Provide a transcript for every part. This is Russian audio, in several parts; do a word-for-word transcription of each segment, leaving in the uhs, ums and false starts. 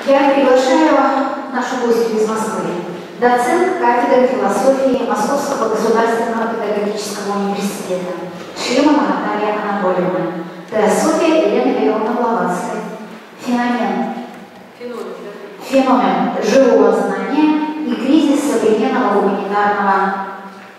Я приглашаю нашу гостью из Москвы, доцент кафедры философии Московского государственного педагогического университета Шлемова Наталья Анатольевна, теософия Елена Леоновна Блаватская. Феномен. Феномен. Феномен живого знания и кризис современного гуманитарного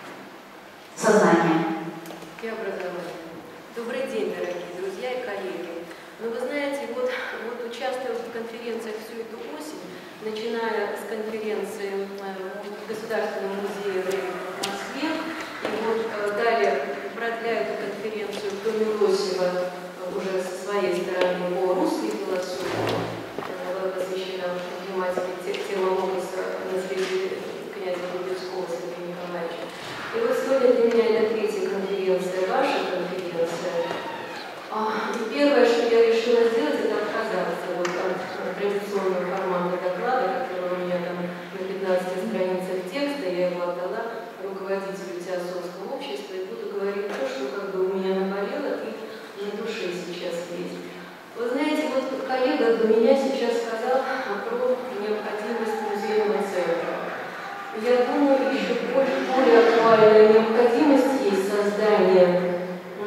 сознания. И образования. Добрый день, дорогие друзья и коллеги. Ну, вы знаете, вот, вот участвовав в конференциях всю эту осень, начиная с конференции в Государственном музее в Москве, и вот далее, продляя эту конференцию в Доме Лосева уже со своей стороны по русской философии, была посвящена тематике тема образа наследия князя Лубецкого Сергея Николаевича. И вот сегодня для меня это третья конференция, ваша конференция. И первое, что я решила сделать, это отказаться вот от традиционного формата доклада, который у меня там на пятнадцати страницах текста, я его отдала руководителю теософского общества и буду говорить то, что как бы у меня наболело и на душе сейчас есть. Вы знаете, вот коллега до меня сейчас сказал про необходимость музейного центра. Я думаю, еще более, более актуальная необходимость есть создание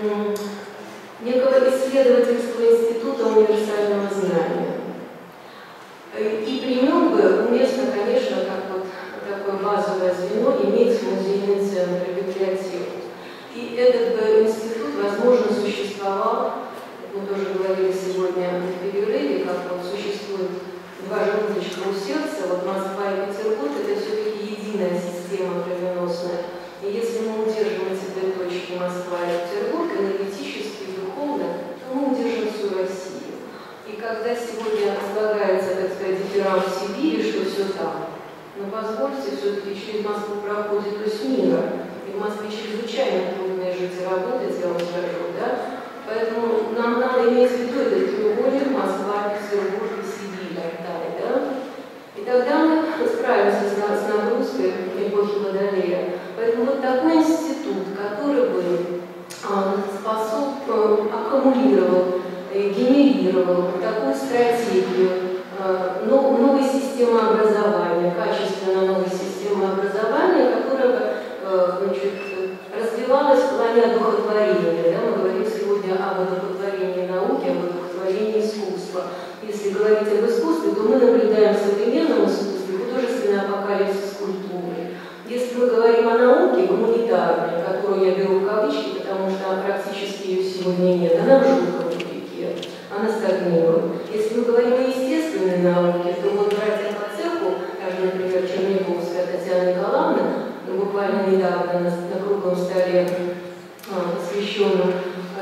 некого исследовательского института универсального знания. И при нем бы уместно, конечно, как вот такое базовое звено иметь музейный центр, библиотеку. И этот бы институт, возможно, существовал, мы тоже говорили сегодня в перерыве, как вот существует два желудочка у сердца, вот Москва и Петербург, это все-таки единая система кровеносная. И если мы удержим эти две точки Москва и Петербург энергетически и духовно, то мы удержим всю Россию. И когда сегодня разлагается, так сказать, дифферамб в Сибири, что все там, но позвольте, все-таки через Москву проходит ось мира. И в Москве чрезвычайно трудно жить и работать, я вам скажу, да? Поэтому нам надо иметь в виду этот треугольник Москва, Петербург и Сибирь, Алтай, да? И тогда мы справимся с нагрузкой эпохи Водолея. Поэтому вот такой институт, который бы способ, аккумулировал, генерировал такую стратегию новой системы образования, качественно новой системы образования, которая бы, значит, развивалась в плане одухотворения. Да? Мы говорим сегодня об одухотворении науки, об одухотворении искусства. Если говорить об искусстве, то мы наблюдаем в современном искусстве художественный апокалипсис культуры. Если мы говорим о науке гуманитарной, которую я беру в кавычки, потому что практически ее сегодня нет, она в жутком тупике, она стагнирует. Если мы говорим о естественной науке, то вот братья по цеху, как, например, Черняковская Татьяна Николаевна, буквально недавно на, на круглом столе, посвященном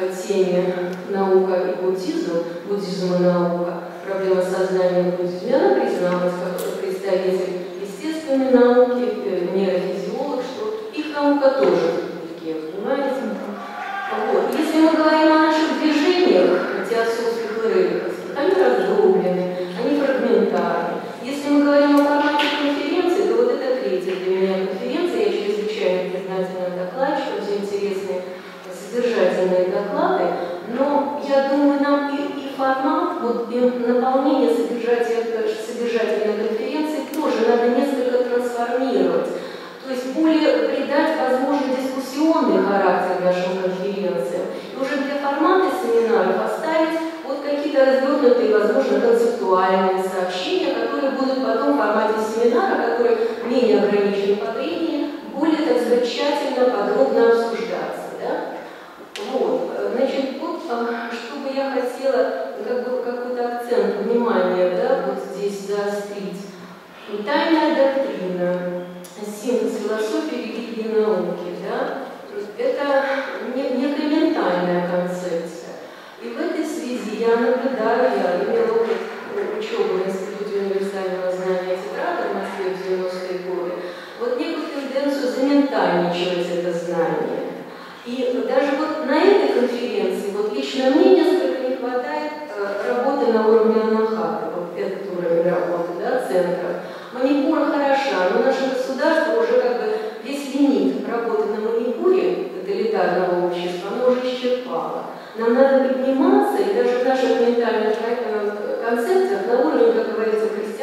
теме наука и буддизм, буддизм и наука, проблема сознания в буддизме, она призналась как представитель естественной науки, нейрофизиолог, что их наука тоже в тупике, понимаете? Вот. Если мы говорим о наших движениях, теософских и религиозных, они раздроблены, они фрагментарны. Если мы говорим о формате конференции, то вот это третья для меня конференция, я чрезвычайно признательна докладчикам, все интересные содержательные доклады, но я думаю, нам и, и формат, вот, и наполнение содержательной, содержательной конференции тоже надо несколько трансформировать. То есть более придать, возможно, дискуссионный характер нашим конференциям. И уже для формата семинаров оставить вот какие-то развернутые, возможно, концептуальные сообщения, которые будут потом в формате семинара, который менее ограничен по времени, более, так сказать, тщательно, подробно обсуждаться. Да? Вот, значит, вот, что бы я хотела, как бы какой-то акцент внимания, да, вот здесь заострить. Тайная доктрина, синтез философии, религии и науки, да, это не, некая ментальная концепция. И в этой связи я наблюдаю, я имела опыт учебы в Институте универсального знания театра в Москве в девяностые годы, вот некую тенденцию заментальничивать это знание. И даже вот на этой конференции, вот лично мне несколько не хватает э, работы на уровне анахаты, вот этот уровень работы, да, центра. Манипура хороша, но наше государство уже как бы весь лимит работы на манипуре тоталитарного общества, оно уже исчерпало. Нам надо подниматься, и даже в наших ментальных концепциях на уровне, как говорится, христианства,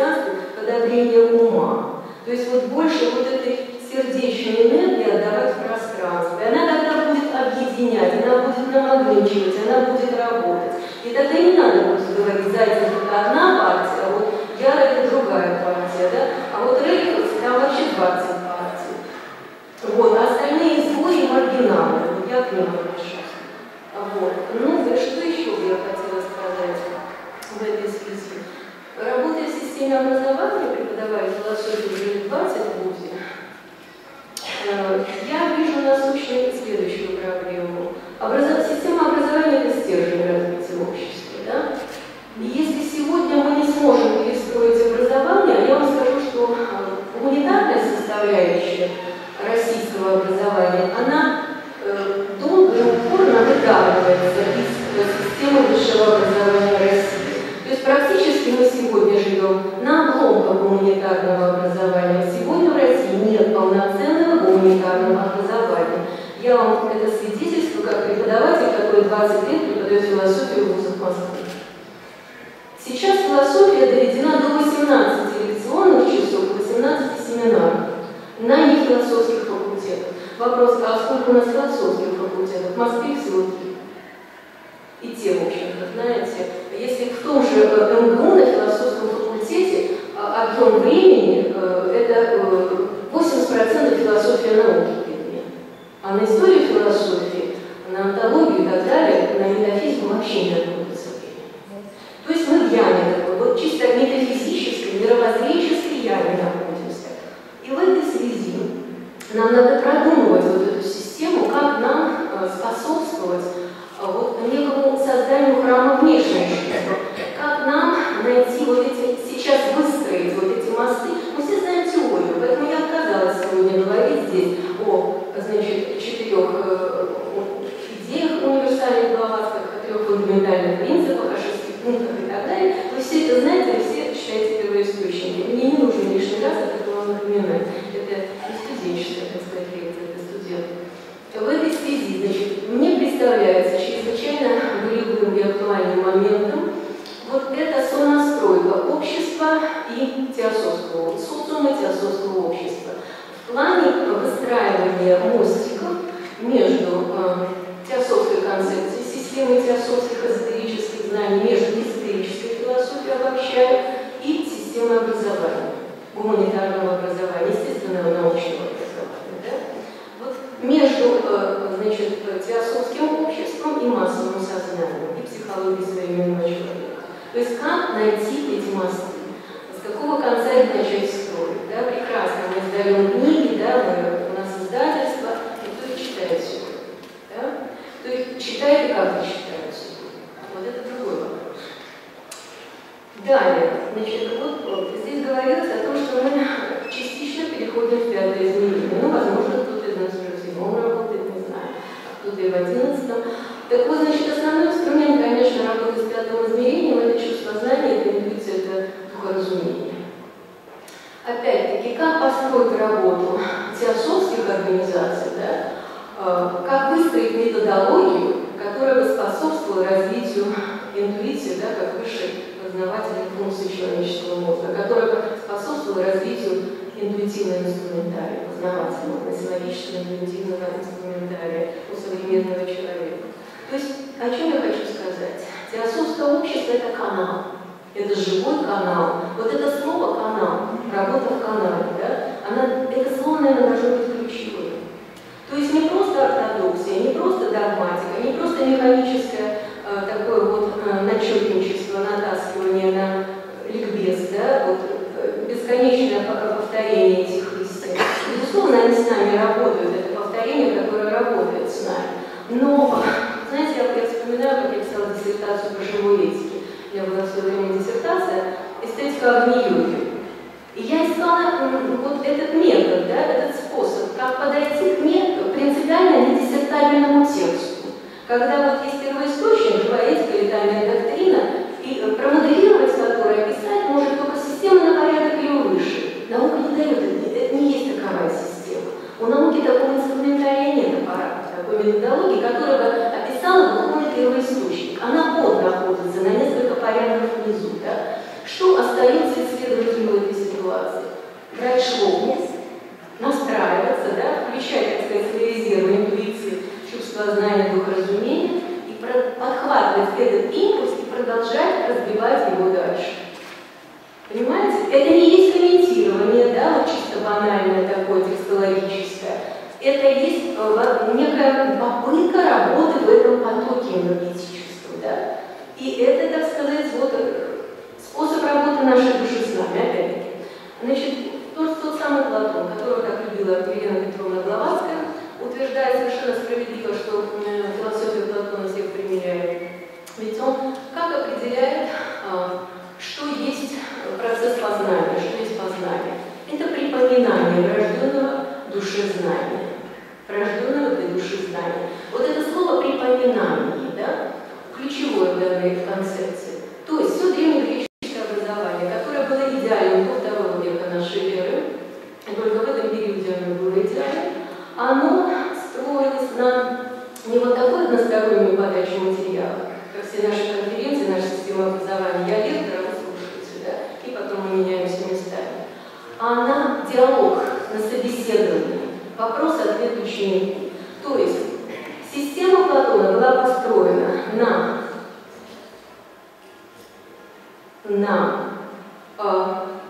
То есть вот больше вот этой сердечной энергии отдавать в пространстве. Она тогда будет объединять, она будет намагничивать, она будет работать. И тогда не надо будет говорить, Зайцев это одна партия, а вот Яра это другая партия, да? А вот Рериховцы там вообще двадцать партий. Вот, а остальные изгои и маргиналы. Вот я к ним отношусь. Вот. Ну, что еще бы я хотела сказать в этой связи? Работая в системе образования, преподавая философию уже двадцать в ВУЗе, я вижу насущную следующую проблему. Образов... Система образования – это стержень развития общества. Да? И если сегодня мы не сможем перестроить образование, я вам скажу, что гуманитарная составляющая российского образования, она э, долго и упорно выдавливается из системы высшего образования России. То есть практически мы сегодня живем на обломках гуманитарного образования. Сегодня в России нет полноценного гуманитарного образования. Я вам это свидетельствую как преподаватель, который двадцать лет преподает философию в вузах Москвы. Сейчас философия доведена до восемнадцати лекционных часов, восемнадцати семинаров на нефилософских факультетах. Вопрос, а сколько у нас философских факультетов? В Москве всего три. И те, в общем-то, знаете, если в том же МГУ на философском факультете объем времени это восемьдесят процентов философия науки предмет. А на историю философии, на онтологию и так далее, на метафизику вообще не отводится время. То есть мы в яме такой, вот чисто метафизической, мировоззренческой яме находимся. И в этой связи нам надо продумывать вот эту систему, как нам способствовать вот некому созданию храма внешнего общества. Как нам найти вот эти, сейчас выстроить вот эти мосты. Мы все знаем теорию, поэтому я отказалась сегодня говорить здесь о, значит, четырех э, идеях универсальных блаватских, о трех фундаментальных принципах, о шести пунктах и так далее. Вы все это знаете, вы все читаете первоисточники. Мне не нужно лишний раз об этом вам напоминать. Это не студенческая, так сказать, лекция, это студент. В этой связи, значит, мне представляется чрезвычайно болевым и актуальным моментом вот эта сонастройка общества и теософского, социума и теософского общества. В плане выстраивания мостиков между э, теософской концепцией, системой теософских эзотерических знаний, между эзотерической философией обобщая и системой образования, гуманитарного образования, естественного научного образования. Да? Вот между значит, теософским обществом и массовым сознанием, и психологией современного человека. То есть как найти эти мосты? С какого конца их начать строить? Да? Прекрасно, мы издаем книги, да, мы, у нас издательство, и кто их читает сегодня? Да? Кто их читает и как их читают сегодня? Вот это другой вопрос. Далее, значит, вот здесь говорится о том, что мы частично переходим в пятое измерение. Ну, возможно, кто-то из нас уже в седьмом работает, не знаю, а кто-то и в одиннадцатом. Так вот, значит, основной инструмент, конечно, работы с пятым измерением – это чувство знания, это интуиция, это духоразумение. Опять-таки, как построить работу теософских организаций, да, как выстроить методологию, которая бы способствовала развитию интуиции, да, как высшей познавательной функции человеческого мозга, которая бы способствовала развитию интуитивного инструментария, познавательного, носилогического интуитивного инструментария у современного человека. То есть, о чем я хочу сказать? Теософское общество – это канал, это живой канал. Вот это слово «канал», работа в канале, да, она, это слово, наверное, должно быть ключевым. То есть не просто ортодоксия, не просто догматика, не просто механическое э, такое вот э, начетничество, натаскивание на ликбез, да, вот, э, бесконечное повторение этих истин. Безусловно, они с нами работают, это повторение, которое работает с нами. Но, знаете, я, я вспоминаю, как я писала диссертацию по живой этике. Я была в свое время диссертация «Эстетика Агни-йоги». И я искала вот этот метод, да, этот способ, как подойти к методу принципиально не диссертабельному тексту. Когда вот есть первоисточник, живая этика или тайная доктрина, и промоделировать которое, описать может только система на порядок или выше. Наука не дает это, это не есть таковая система. У науки такого инструментария нет аппарата, такой методологии, которая бы описала духовный первоисточник. Она под находится на несколько порядков внизу. Да? Что остается исследователю в этой ситуации? брать шлопниц, настраиваться, да, включать, так сказать, свои резервы, интуиции, чувство знания, дух разумения, и подхватывать этот импульс и продолжать разбивать его дальше. Понимаете? Это не есть комментирование, да, вот чисто банальное такое, текстологическое. Это есть э, некая попытка работы в этом потоке энергетическом, да. И это, так сказать, вот способ работы нашей души с нами, опять-таки. Значит, тот, тот самый Платон, которого так любила Елена Петровна Блаватская, утверждает совершенно справедливо, что э, философию Платона всех применяет. Ведь он как определяет, э, что есть процесс познания, что есть познание. Это припоминание врожденного душезнания. Врожденного для души знания. Вот это слово припоминание, да, ключевое в данной концепции. То есть все древнегреческое образование, которое было идеальным до второго века нашей эры, и только в этом периоде оно было идеальным, оно строилось на не вот такой односторонней подаче материала, как все наши конференции, наша система образования. Я лектор, а вы слушаете, да, и потом мы меняемся местами. А на диалог, на собеседование, вопрос-ответ ученику. То есть система Платона была построена на, на э,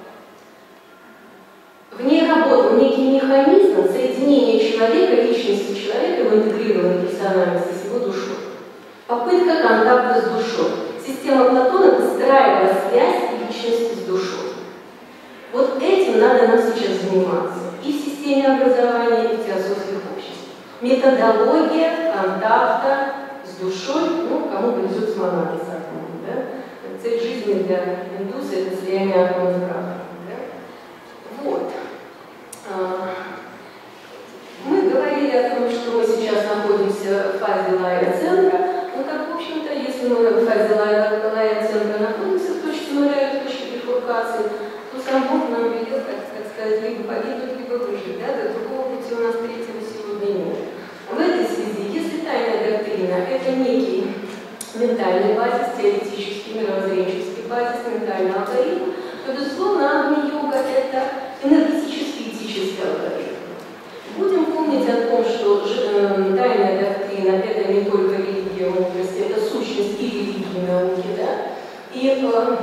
в ней работал некий механизм соединения человека, личности человека в интегрированной персональности с его душой. Попытка контакта с душой. Система Платона выстраивала связь личности с душой. Вот этим надо нам сейчас заниматься. И в системе образования, и в теософских обществах. Методология контакта с душой, ну, кому повезет с монадой, да? Цель жизни для индуса – это слияние атома с прахом. Да? Вот. Мы говорили о том, что мы сейчас находимся в фазе лая-центра. Ну, так, в общем-то, если мы в фазе лая-центра находимся в точке нуля или в точке бифуркации, то сам Бог нам велел, так, так сказать, либо погибнуть, либо выжить. Да? До другого пути у нас третьего сегодня нет. В этой связи, если тайная доктрина – это некий ментальный базис, теоретический, мировоззренческий базис, ментальный алгоритм, то, безусловно, агни-йога – это энергетический, этический алгоритм. Будем помнить о том, что э, тайная доктрина – это не только религия, мудрость, это сущность и религии науки, да? И э,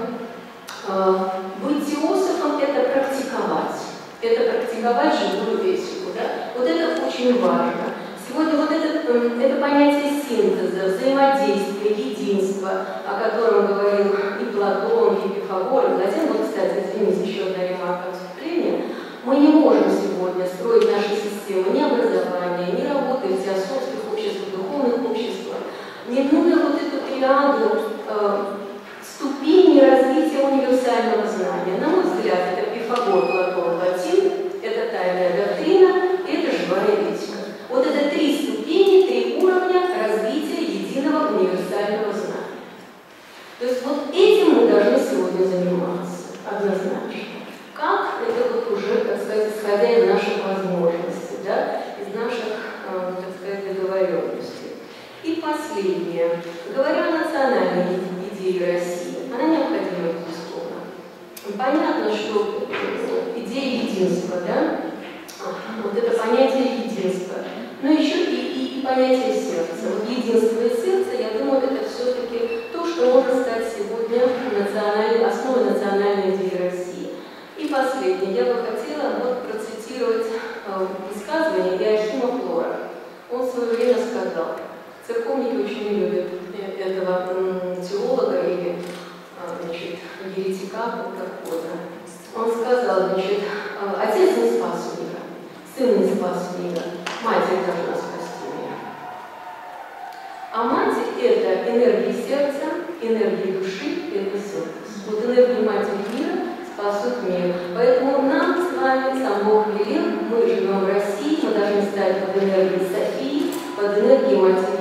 э, быть теософом – это практиковать, это практиковать живую этику, да? Вот это очень важно. Сегодня вот это, это понятие синтеза, взаимодействия, единства, о котором говорил и Платон, и Пифагор, и Платон, вот, кстати, извините, еще одна ремарка вступления, мы не можем сегодня строить наши системы ни образования, ни работы в теософских обществах, духовных обществах, минуя вот эту триаду э, ступени развития универсального знания. На мой взгляд, это Пифагор, Платон, Платин, это тайная доктрина, это живая этика. Вот это три ступени, три уровня развития единого универсального знания. То есть вот этим мы должны сегодня заниматься, однозначно. Как? Это вот уже, так сказать, исходя из наших возможностей, да, из наших, э, так сказать, договоренностей. И последнее. Говоря о национальной идее России, она необходима, безусловно. Понятно, что идея единства, да, вот это понятие единства, но еще и, и, и понятие сердца. Вот единство и сердце, я думаю, это все-таки то, что может стать сегодня национальной, основой национальной идеи России. И последнее. Я бы хотела вот процитировать э, высказывание Иоахима Флора. Он в свое время сказал, церковники очень не любят этого м, теолога или э, значит, еретика, как угодно. Он сказал, значит, отец не спас мира, сын не спас мира, матерь должна спасти мир. А матерь – это энергия сердца, энергия души, это сердце. Вот энергия матери мира спасут мир. Поэтому нам с вами сам Бог велел, мы живем в России, мы должны стать под энергией Софии, под энергией матери